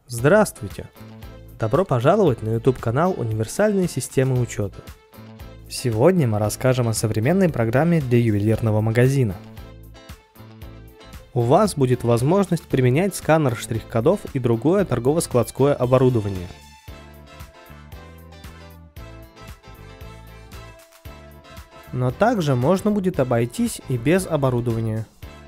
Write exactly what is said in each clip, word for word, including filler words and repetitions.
Здравствуйте! Добро пожаловать на YouTube-канал Универсальные системы учета. Сегодня мы расскажем о современной программе для ювелирного магазина. У вас будет возможность применять сканер штрих-кодов и другое торгово-складское оборудование. Но также можно будет обойтись и без оборудования.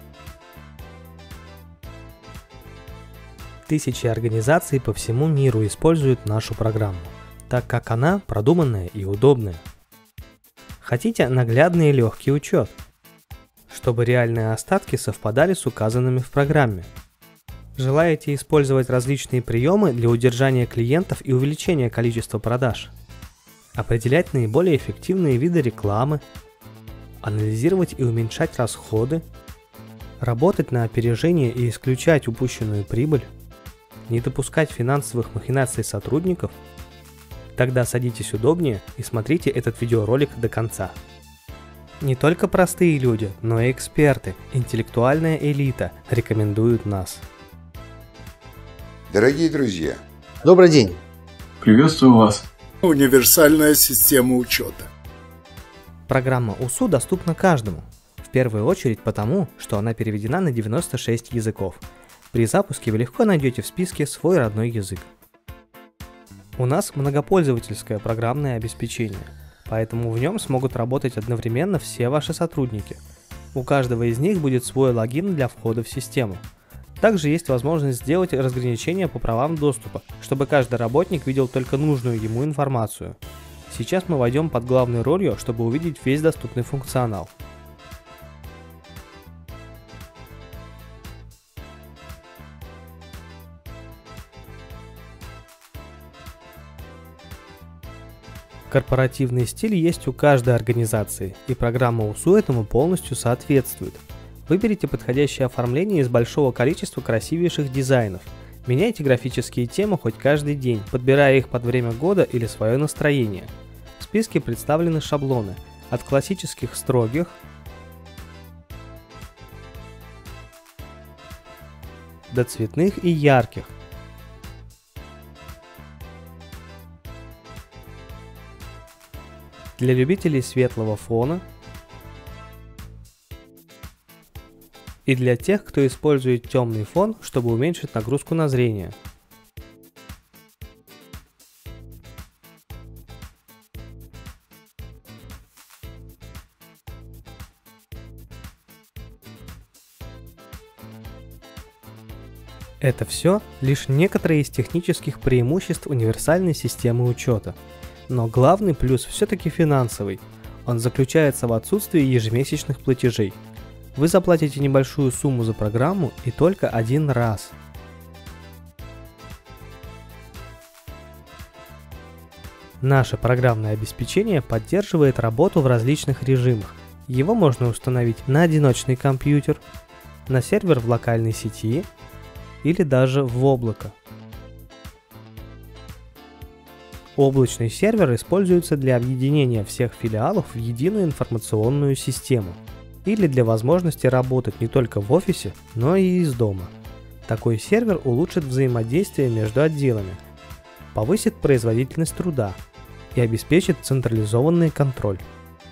Тысячи организаций по всему миру используют нашу программу, так как она продуманная и удобная. Хотите наглядный и легкий учет, чтобы реальные остатки совпадали с указанными в программе? Желаете использовать различные приемы для удержания клиентов и увеличения количества продаж? Определять наиболее эффективные виды рекламы, анализировать и уменьшать расходы, работать на опережение и исключать упущенную прибыль, не допускать финансовых махинаций сотрудников? Тогда садитесь удобнее и смотрите этот видеоролик до конца. Не только простые люди, но и эксперты, интеллектуальная элита рекомендуют нас. Дорогие друзья, добрый день. Приветствую вас. Универсальная система учета. Программа УСУ доступна каждому, в первую очередь потому, что она переведена на девяносто шесть языков. При запуске вы легко найдете в списке свой родной язык. У нас многопользовательское программное обеспечение, поэтому в нем смогут работать одновременно все ваши сотрудники. У каждого из них будет свой логин для входа в систему. Также есть возможность сделать разграничение по правам доступа, чтобы каждый работник видел только нужную ему информацию. Сейчас мы войдем под главной ролью, чтобы увидеть весь доступный функционал. Корпоративный стиль есть у каждой организации, и программа УСУ этому полностью соответствует. Выберите подходящее оформление из большого количества красивейших дизайнов. Меняйте графические темы хоть каждый день, подбирая их под время года или свое настроение. В списке представлены шаблоны, от классических строгих до цветных и ярких. Для любителей светлого фона и для тех, кто использует темный фон, чтобы уменьшить нагрузку на зрение. Это все лишь некоторые из технических преимуществ универсальной системы учета. Но главный плюс все-таки финансовый. Он заключается в отсутствии ежемесячных платежей. Вы заплатите небольшую сумму за программу и только один раз. Наше программное обеспечение поддерживает работу в различных режимах. Его можно установить на одиночный компьютер, на сервер в локальной сети или даже в облако. Облачный сервер используется для объединения всех филиалов в единую информационную систему или для возможности работать не только в офисе, но и из дома. Такой сервер улучшит взаимодействие между отделами, повысит производительность труда и обеспечит централизованный контроль.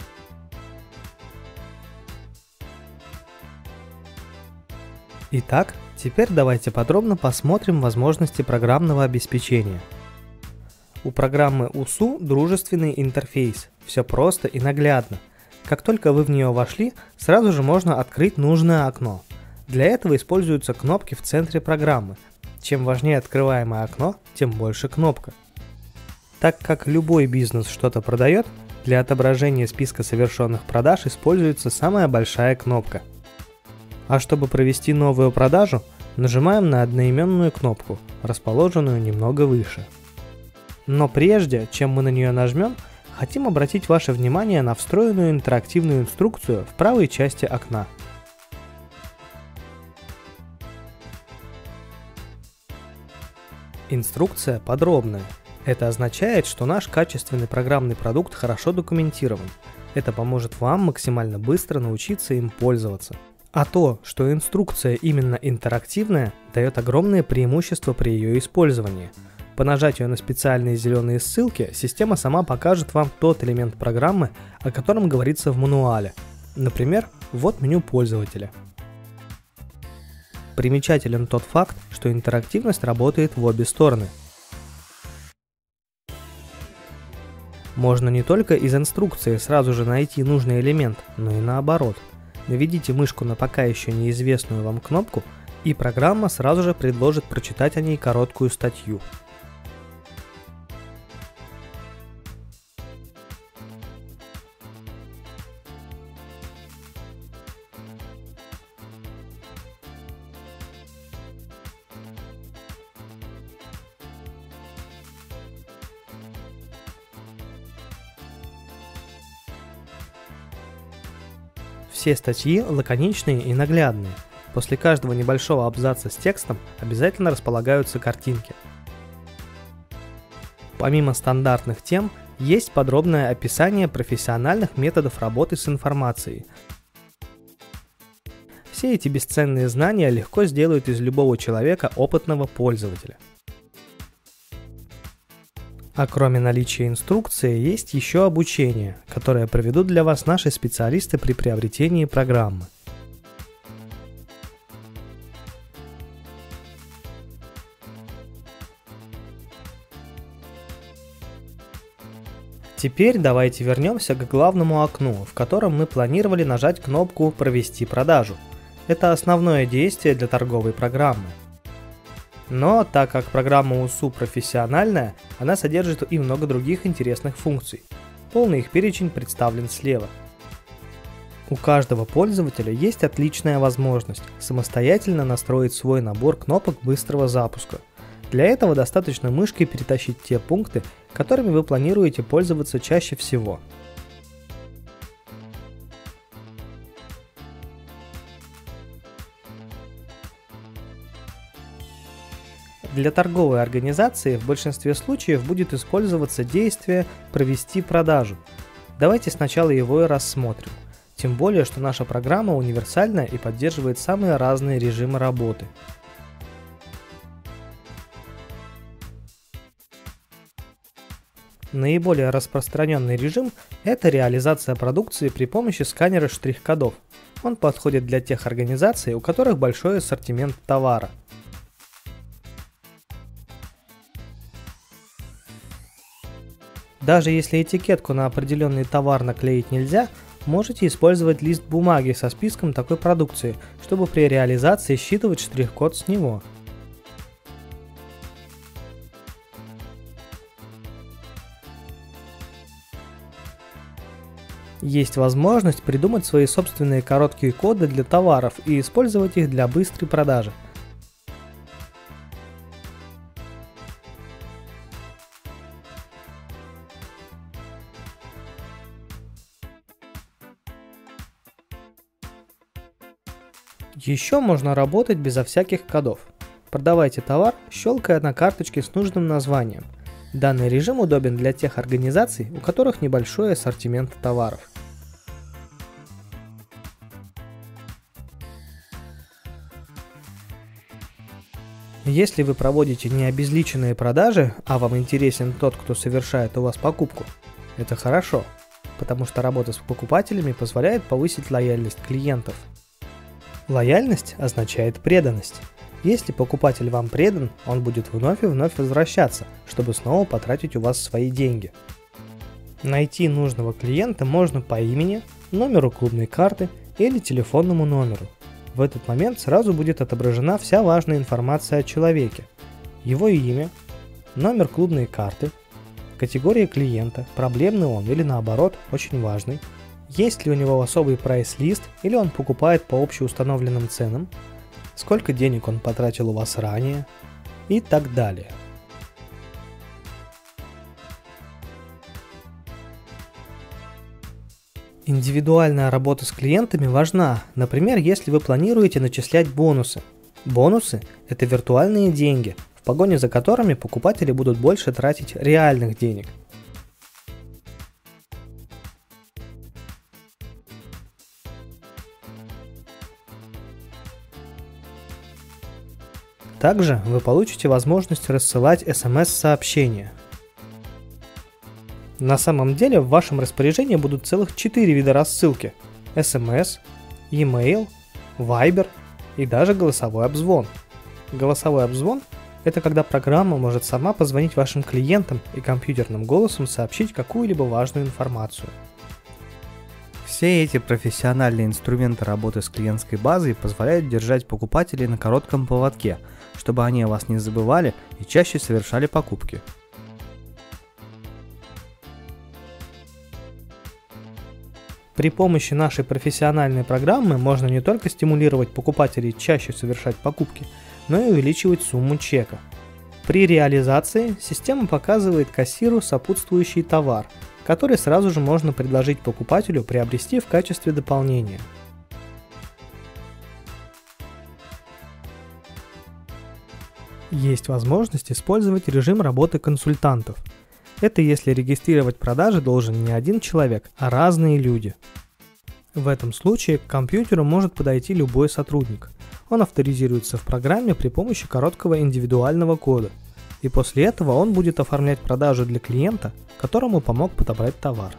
Итак, теперь давайте подробно посмотрим возможности программного обеспечения. У программы УСУ дружественный интерфейс, все просто и наглядно. Как только вы в нее вошли, сразу же можно открыть нужное окно. Для этого используются кнопки в центре программы. Чем важнее открываемое окно, тем больше кнопка. Так как любой бизнес что-то продает, для отображения списка совершенных продаж используется самая большая кнопка. А чтобы провести новую продажу, нажимаем на одноименную кнопку, расположенную немного выше. Но прежде, чем мы на нее нажмем, хотим обратить ваше внимание на встроенную интерактивную инструкцию в правой части окна. Инструкция подробная. Это означает, что наш качественный программный продукт хорошо документирован. Это поможет вам максимально быстро научиться им пользоваться. А то, что инструкция именно интерактивная, дает огромное преимущество при ее использовании. По нажатию на специальные зеленые ссылки система сама покажет вам тот элемент программы, о котором говорится в мануале. Например, вот меню пользователя. Примечателен тот факт, что интерактивность работает в обе стороны. Можно не только из инструкции сразу же найти нужный элемент, но и наоборот. Наведите мышку на пока еще неизвестную вам кнопку, и программа сразу же предложит прочитать о ней короткую статью. Все статьи лаконичные и наглядные. После каждого небольшого абзаца с текстом обязательно располагаются картинки. Помимо стандартных тем, есть подробное описание профессиональных методов работы с информацией. Все эти бесценные знания легко сделают из любого человека опытного пользователя. А кроме наличия инструкции, есть еще обучение, которое проведут для вас наши специалисты при приобретении программы. Теперь давайте вернемся к главному окну, в котором мы планировали нажать кнопку «Провести продажу». Это основное действие для торговой программы. Но так как программа УСУ профессиональная, она содержит и много других интересных функций. Полный их перечень представлен слева. У каждого пользователя есть отличная возможность самостоятельно настроить свой набор кнопок быстрого запуска. Для этого достаточно мышкой перетащить те пункты, которыми вы планируете пользоваться чаще всего. Для торговой организации в большинстве случаев будет использоваться действие «Провести продажу». Давайте сначала его и рассмотрим. Тем более, что наша программа универсальная и поддерживает самые разные режимы работы. Наиболее распространенный режим – это реализация продукции при помощи сканера штрих-кодов. Он подходит для тех организаций, у которых большой ассортимент товара. Даже если этикетку на определенный товар наклеить нельзя, можете использовать лист бумаги со списком такой продукции, чтобы при реализации считывать штрих-код с него. Есть возможность придумать свои собственные короткие коды для товаров и использовать их для быстрой продажи. Еще можно работать безо всяких кодов. Продавайте товар, щелкая на карточке с нужным названием. Данный режим удобен для тех организаций, у которых небольшой ассортимент товаров. Если вы проводите не обезличенные продажи, а вам интересен тот, кто совершает у вас покупку, это хорошо, потому что работа с покупателями позволяет повысить лояльность клиентов. Лояльность означает преданность. Если покупатель вам предан, он будет вновь и вновь возвращаться, чтобы снова потратить у вас свои деньги. Найти нужного клиента можно по имени, номеру клубной карты или телефонному номеру. В этот момент сразу будет отображена вся важная информация о человеке. Его имя, номер клубной карты, категория клиента, проблемный он или наоборот, очень важный, есть ли у него особый прайс-лист или он покупает по общеустановленным ценам, сколько денег он потратил у вас ранее и так далее. Индивидуальная работа с клиентами важна, например, если вы планируете начислять бонусы. Бонусы – это виртуальные деньги, в погоне за которыми покупатели будут больше тратить реальных денег. Также вы получите возможность рассылать эс эм эс-сообщения. На самом деле в вашем распоряжении будут целых четыре вида рассылки: эс эм эс, e-mail, Viber и даже голосовой обзвон. Голосовой обзвон – это когда программа может сама позвонить вашим клиентам и компьютерным голосом сообщить какую-либо важную информацию. Все эти профессиональные инструменты работы с клиентской базой позволяют держать покупателей на коротком поводке, чтобы они о вас не забывали и чаще совершали покупки. При помощи нашей профессиональной программы можно не только стимулировать покупателей чаще совершать покупки, но и увеличивать сумму чека. При реализации система показывает кассиру сопутствующий товар, который сразу же можно предложить покупателю приобрести в качестве дополнения. Есть возможность использовать режим работы консультантов. Это если регистрировать продажи должен не один человек, а разные люди. В этом случае к компьютеру может подойти любой сотрудник. Он авторизируется в программе при помощи короткого индивидуального кода. И после этого он будет оформлять продажу для клиента, которому помог подобрать товар.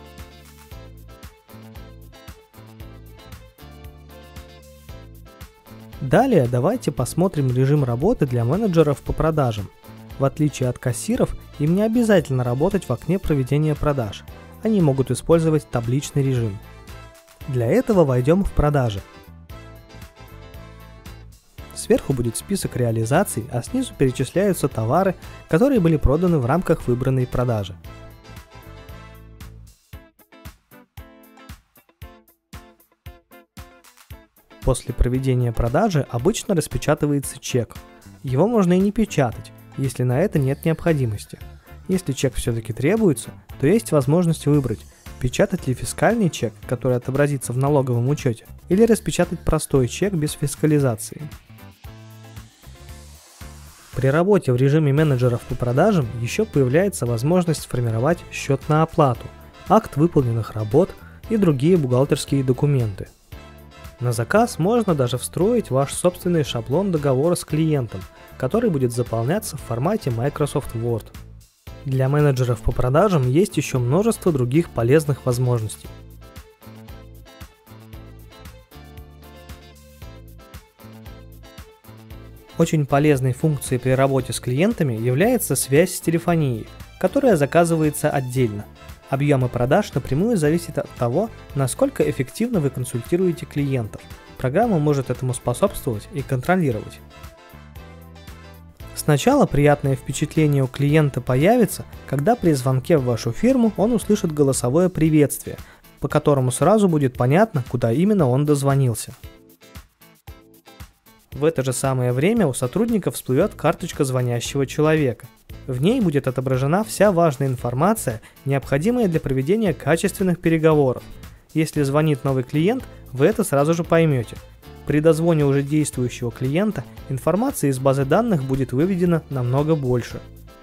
Далее давайте посмотрим режим работы для менеджеров по продажам. В отличие от кассиров, им не обязательно работать в окне проведения продаж. Они могут использовать табличный режим. Для этого войдем в продажи. Сверху будет список реализаций, а снизу перечисляются товары, которые были проданы в рамках выбранной продажи. После проведения продажи обычно распечатывается чек. Его можно и не печатать, если на это нет необходимости. Если чек все-таки требуется, то есть возможность выбрать, печатать ли фискальный чек, который отобразится в налоговом учете, или распечатать простой чек без фискализации. При работе в режиме менеджеров по продажам еще появляется возможность сформировать счет на оплату, акт выполненных работ и другие бухгалтерские документы. На заказ можно даже встроить ваш собственный шаблон договора с клиентом, который будет заполняться в формате Microsoft Word. Для менеджеров по продажам есть еще множество других полезных возможностей. Очень полезной функцией при работе с клиентами является связь с телефонией, которая заказывается отдельно. Объемы продаж напрямую зависят от того, насколько эффективно вы консультируете клиентов. Программа может этому способствовать и контролировать. Сначала приятное впечатление у клиента появится, когда при звонке в вашу фирму он услышит голосовое приветствие, по которому сразу будет понятно, куда именно он дозвонился. В это же самое время у сотрудников всплывет карточка звонящего человека. В ней будет отображена вся важная информация, необходимая для проведения качественных переговоров. Если звонит новый клиент, вы это сразу же поймете. При дозвоне уже действующего клиента информация из базы данных будет выведена намного больше.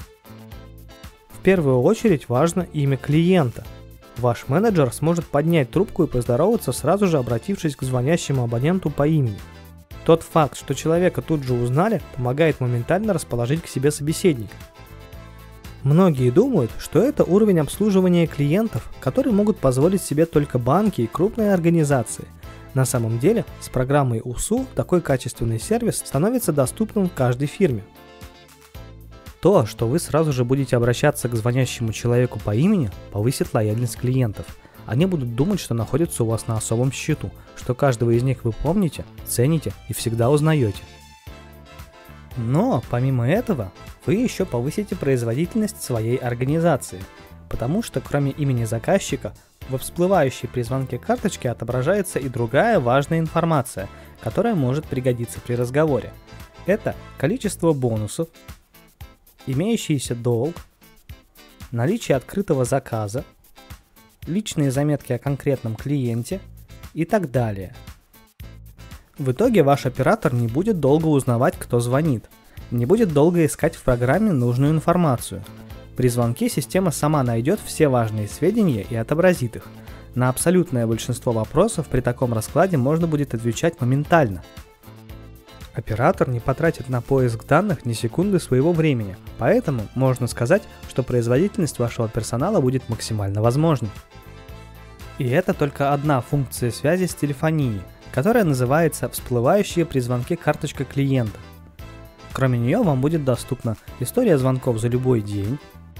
В первую очередь важно имя клиента. Ваш менеджер сможет поднять трубку и поздороваться, сразу же обратившись к звонящему абоненту по имени. Тот факт, что человека тут же узнали, помогает моментально расположить к себе собеседника. Многие думают, что это уровень обслуживания клиентов, который могут позволить себе только банки и крупные организации. На самом деле, с программой УСУ такой качественный сервис становится доступным каждой фирме. То, что вы сразу же будете обращаться к звонящему человеку по имени, повысит лояльность клиентов. Они будут думать, что находятся у вас на особом счету, что каждого из них вы помните, цените и всегда узнаете. Но, помимо этого, вы еще повысите производительность своей организации, потому что кроме имени заказчика, во всплывающей при звонке карточке отображается и другая важная информация, которая может пригодиться при разговоре. Это количество бонусов, имеющийся долг, наличие открытого заказа, личные заметки о конкретном клиенте и так далее. В итоге ваш оператор не будет долго узнавать, кто звонит, не будет долго искать в программе нужную информацию. При звонке система сама найдет все важные сведения и отобразит их. На абсолютное большинство вопросов при таком раскладе можно будет отвечать моментально. Оператор не потратит на поиск данных ни секунды своего времени, поэтому можно сказать, что производительность вашего персонала будет максимально возможной. И это только одна функция связи с телефонией, которая называется всплывающая при звонке карточка клиента. Кроме нее вам будет доступна история звонков за любой день,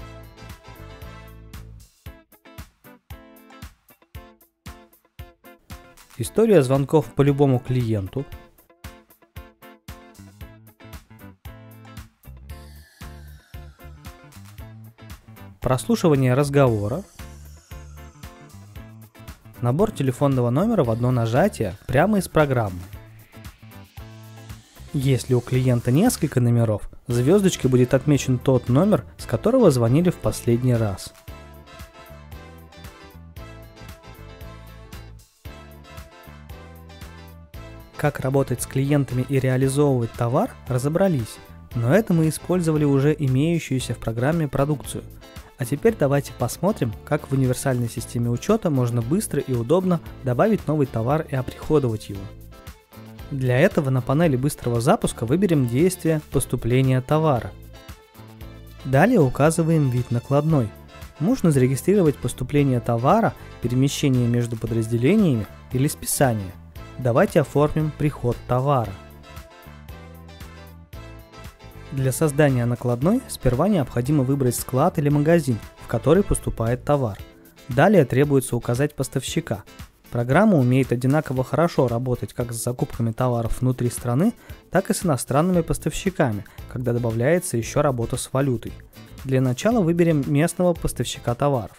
история звонков по любому клиенту, прослушивание разговора, набор телефонного номера в одно нажатие прямо из программы. Если у клиента несколько номеров, звездочкой будет отмечен тот номер, с которого звонили в последний раз. Как работать с клиентами и реализовывать товар, разобрались, но это мы использовали уже имеющуюся в программе продукцию. А теперь давайте посмотрим, как в универсальной системе учета можно быстро и удобно добавить новый товар и оприходовать его. Для этого на панели быстрого запуска выберем действие поступления товара. Далее указываем вид накладной. Можно зарегистрировать поступление товара, перемещение между подразделениями или списание. Давайте оформим приход товара. Для создания накладной сперва необходимо выбрать склад или магазин, в который поступает товар. Далее требуется указать поставщика. Программа умеет одинаково хорошо работать как с закупками товаров внутри страны, так и с иностранными поставщиками, когда добавляется еще работа с валютой. Для начала выберем местного поставщика товаров.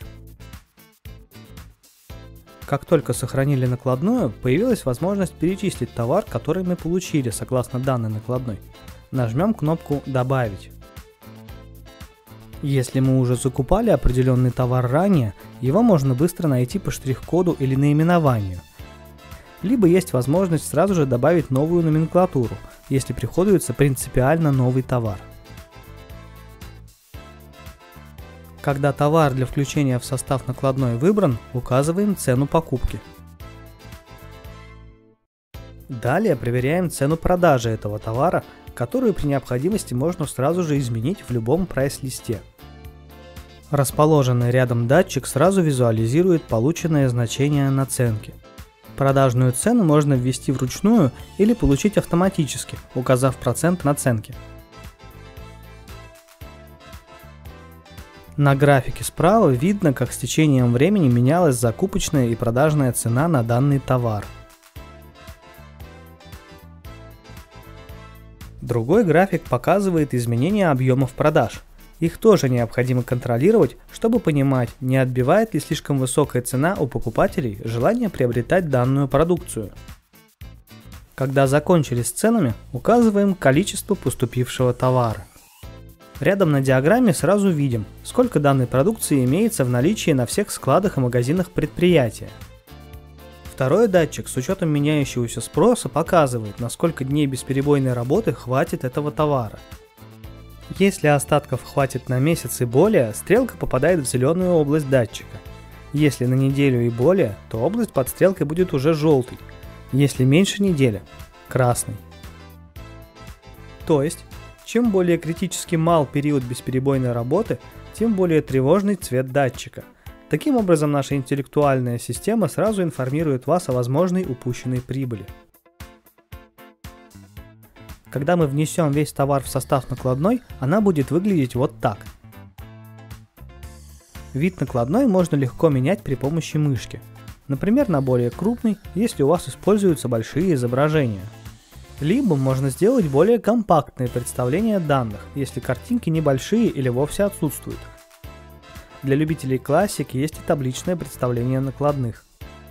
Как только сохранили накладную, появилась возможность перечислить товар, который мы получили согласно данной накладной. Нажмем кнопку «Добавить». Если мы уже закупали определенный товар ранее, его можно быстро найти по штрих-коду или наименованию. Либо есть возможность сразу же добавить новую номенклатуру, если приходится принципиально новый товар. Когда товар для включения в состав накладной выбран, указываем цену покупки. Далее проверяем цену продажи этого товара, которую при необходимости можно сразу же изменить в любом прайс-листе. Расположенный рядом датчик сразу визуализирует полученное значение наценки. Продажную цену можно ввести вручную или получить автоматически, указав процент наценки. На графике справа видно, как с течением времени менялась закупочная и продажная цена на данный товар. Другой график показывает изменения объемов продаж. Их тоже необходимо контролировать, чтобы понимать, не отбивает ли слишком высокая цена у покупателей желание приобретать данную продукцию. Когда закончили с ценами, указываем количество поступившего товара. Рядом на диаграмме сразу видим, сколько данной продукции имеется в наличии на всех складах и магазинах предприятия. Второй датчик с учетом меняющегося спроса показывает, на сколько дней бесперебойной работы хватит этого товара. Если остатков хватит на месяц и более, стрелка попадает в зеленую область датчика. Если на неделю и более, то область под стрелкой будет уже желтой. Если меньше недели – красный. То есть, чем более критически мал период бесперебойной работы, тем более тревожный цвет датчика. Таким образом, наша интеллектуальная система сразу информирует вас о возможной упущенной прибыли. Когда мы внесем весь товар в состав накладной, она будет выглядеть вот так. Вид накладной можно легко менять при помощи мышки. Например, на более крупный, если у вас используются большие изображения. Либо можно сделать более компактное представление данных, если картинки небольшие или вовсе отсутствуют. Для любителей классики есть и табличное представление накладных.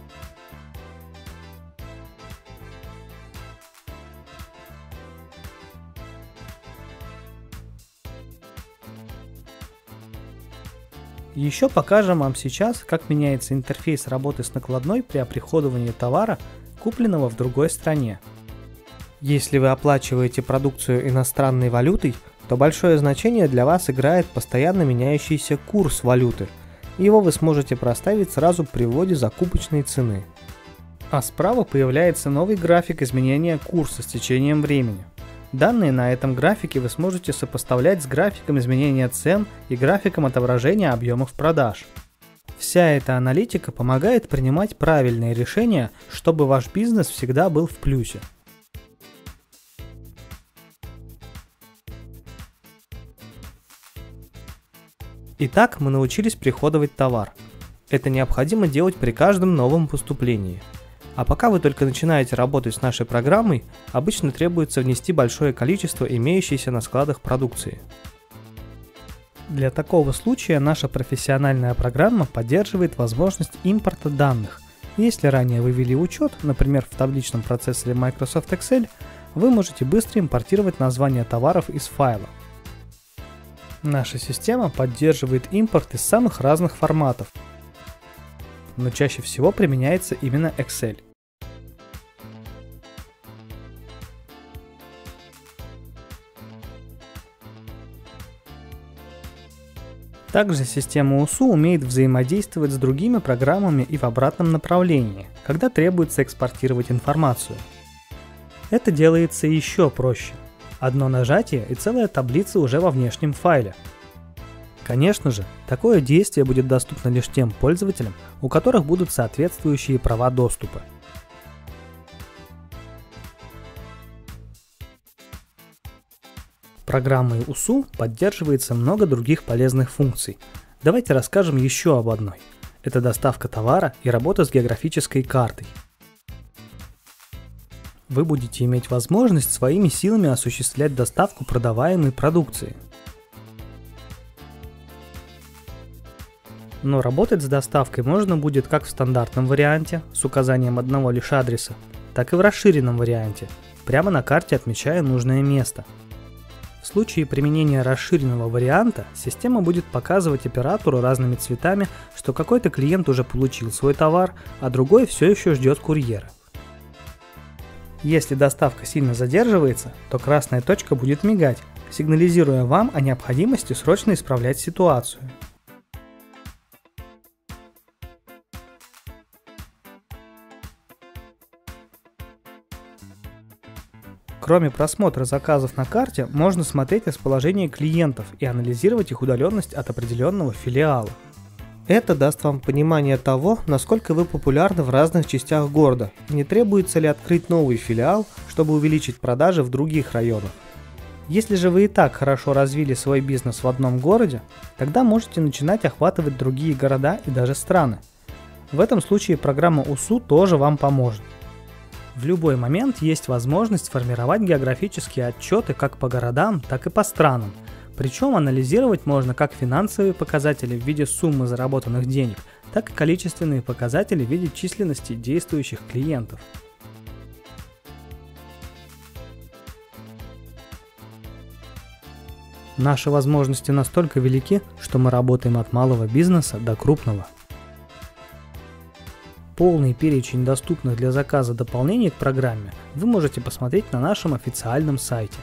Еще покажем вам сейчас, как меняется интерфейс работы с накладной при оприходовании товара, купленного в другой стране. Если вы оплачиваете продукцию иностранной валютой, то большое значение для вас играет постоянно меняющийся курс валюты. Его вы сможете проставить сразу при вводе закупочной цены. А справа появляется новый график изменения курса с течением времени. Данные на этом графике вы сможете сопоставлять с графиком изменения цен и графиком отображения объемов продаж. Вся эта аналитика помогает принимать правильные решения, чтобы ваш бизнес всегда был в плюсе. Итак, мы научились приходовать товар. Это необходимо делать при каждом новом поступлении. А пока вы только начинаете работать с нашей программой, обычно требуется внести большое количество имеющейся на складах продукции. Для такого случая наша профессиональная программа поддерживает возможность импорта данных. Если ранее вы ввели учет, например, в табличном процессоре Microsoft Excel, вы можете быстро импортировать названия товаров из файла. Наша система поддерживает импорт из самых разных форматов, но чаще всего применяется именно Excel. Также система УСУ умеет взаимодействовать с другими программами и в обратном направлении, когда требуется экспортировать информацию. Это делается еще проще. Одно нажатие и целая таблица уже во внешнем файле. Конечно же, такое действие будет доступно лишь тем пользователям, у которых будут соответствующие права доступа. Программой УСУ поддерживается много других полезных функций. Давайте расскажем еще об одной. Это доставка товара и работа с географической картой. Вы будете иметь возможность своими силами осуществлять доставку продаваемой продукции. Но работать с доставкой можно будет как в стандартном варианте, с указанием одного лишь адреса, так и в расширенном варианте, прямо на карте отмечая нужное место. В случае применения расширенного варианта, система будет показывать оператору разными цветами, что какой-то клиент уже получил свой товар, а другой все еще ждет курьера. Если доставка сильно задерживается, то красная точка будет мигать, сигнализируя вам о необходимости срочно исправлять ситуацию. Кроме просмотра заказов на карте, можно смотреть расположение клиентов и анализировать их удаленность от определенного филиала. Это даст вам понимание того, насколько вы популярны в разных частях города и не требуется ли открыть новый филиал, чтобы увеличить продажи в других районах. Если же вы и так хорошо развили свой бизнес в одном городе, тогда можете начинать охватывать другие города и даже страны. В этом случае программа УСУ тоже вам поможет. В любой момент есть возможность формировать географические отчеты как по городам, так и по странам. Причем анализировать можно как финансовые показатели в виде суммы заработанных денег, так и количественные показатели в виде численности действующих клиентов. Наши возможности настолько велики, что мы работаем от малого бизнеса до крупного. Полный перечень доступных для заказа дополнений к программе вы можете посмотреть на нашем официальном сайте.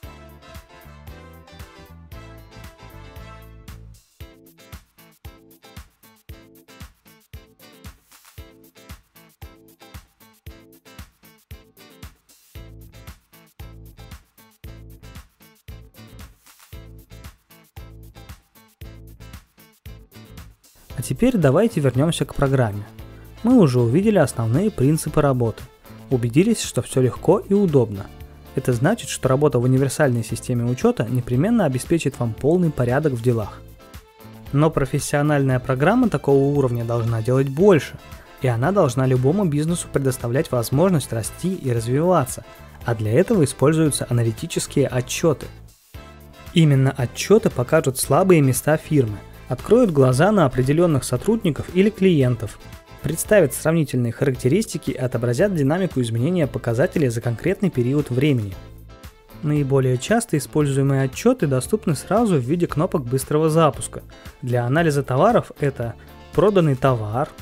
А теперь давайте вернемся к программе. Мы уже увидели основные принципы работы, убедились, что все легко и удобно. Это значит, что работа в универсальной системе учета непременно обеспечит вам полный порядок в делах. Но профессиональная программа такого уровня должна делать больше, и она должна любому бизнесу предоставлять возможность расти и развиваться, а для этого используются аналитические отчеты. Именно отчеты покажут слабые места фирмы, откроют глаза на определенных сотрудников или клиентов, представят сравнительные характеристики и отобразят динамику изменения показателей за конкретный период времени. Наиболее часто используемые отчеты доступны сразу в виде кнопок быстрого запуска. Для анализа товаров это проданный товар,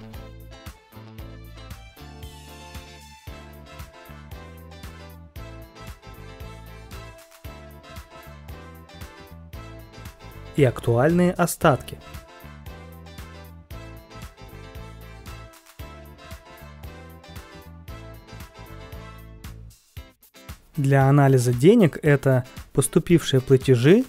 и актуальные остатки. Для анализа денег это поступившие платежи,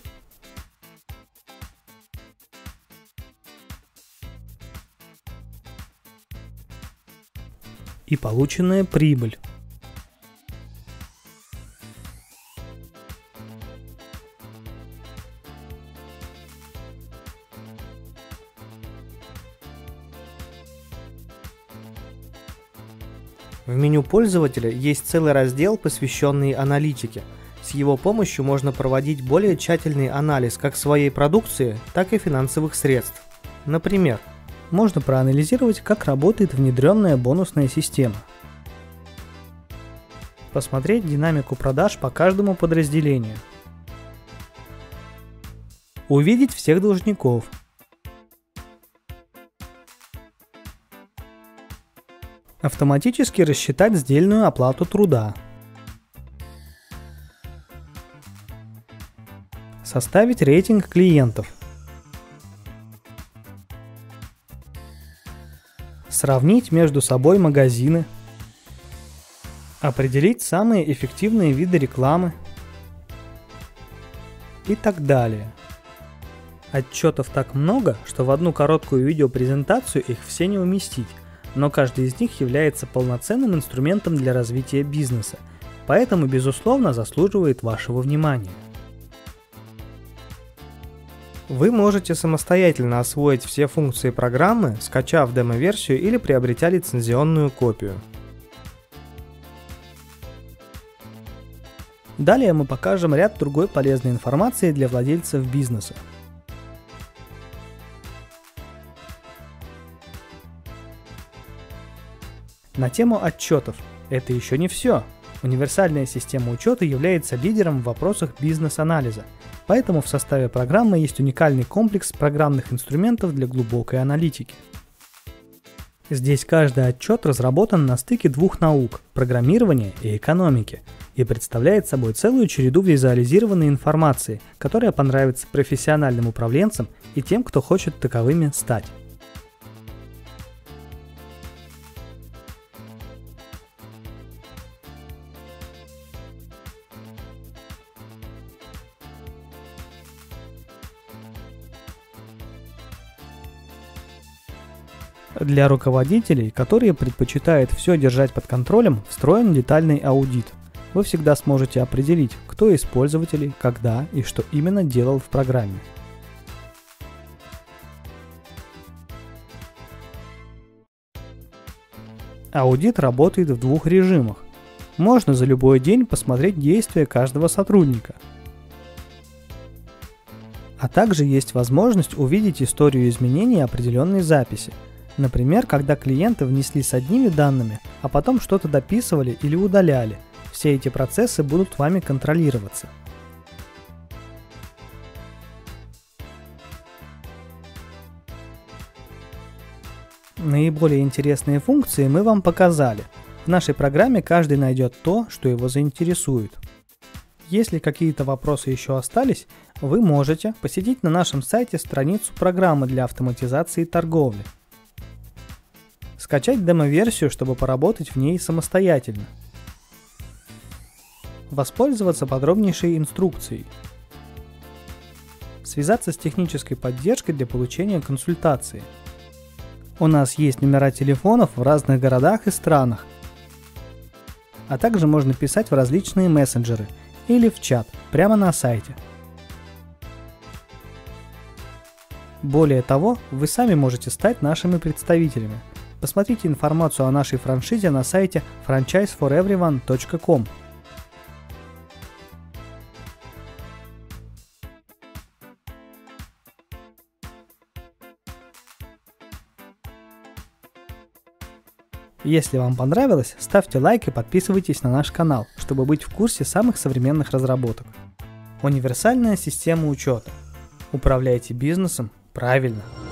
и полученная прибыль. В меню пользователя есть целый раздел, посвященный аналитике. С его помощью можно проводить более тщательный анализ как своей продукции, так и финансовых средств. Например, можно проанализировать, как работает внедренная бонусная система. Посмотреть динамику продаж по каждому подразделению. Увидеть всех должников. Автоматически рассчитать сдельную оплату труда. Составить рейтинг клиентов. Сравнить между собой магазины. Определить самые эффективные виды рекламы. И так далее. Отчетов так много, что в одну короткую видеопрезентацию их все не уместить. Но каждый из них является полноценным инструментом для развития бизнеса, поэтому, безусловно, заслуживает вашего внимания. Вы можете самостоятельно освоить все функции программы, скачав демо-версию или приобретя лицензионную копию. Далее мы покажем ряд другой полезной информации для владельцев бизнеса. На тему отчетов. Это еще не все. Универсальная система учета является лидером в вопросах бизнес-анализа, поэтому в составе программы есть уникальный комплекс программных инструментов для глубокой аналитики. Здесь каждый отчет разработан на стыке двух наук – программирования и экономики, и представляет собой целую череду визуализированной информации, которая понравится профессиональным управленцам и тем, кто хочет таковыми стать. Для руководителей, которые предпочитают все держать под контролем, встроен детальный аудит. Вы всегда сможете определить, кто из пользователей, когда и что именно делал в программе. Аудит работает в двух режимах. Можно за любой день посмотреть действия каждого сотрудника. А также есть возможность увидеть историю изменений определенной записи. Например, когда клиенты внесли с одними данными, а потом что-то дописывали или удаляли. Все эти процессы будут вами контролироваться. Наиболее интересные функции мы вам показали. В нашей программе каждый найдет то, что его заинтересует. Если какие-то вопросы еще остались, вы можете посетить на нашем сайте страницу программы для автоматизации торговли. Скачать демо-версию, чтобы поработать в ней самостоятельно. Воспользоваться подробнейшей инструкцией. Связаться с технической поддержкой для получения консультации. У нас есть номера телефонов в разных городах и странах. А также можно писать в различные мессенджеры или в чат прямо на сайте. Более того, вы сами можете стать нашими представителями. Посмотрите информацию о нашей франшизе на сайте франчайз фор эвриван точка ком. Если вам понравилось, ставьте лайк и подписывайтесь на наш канал, чтобы быть в курсе самых современных разработок. Универсальная система учета. Управляйте бизнесом правильно.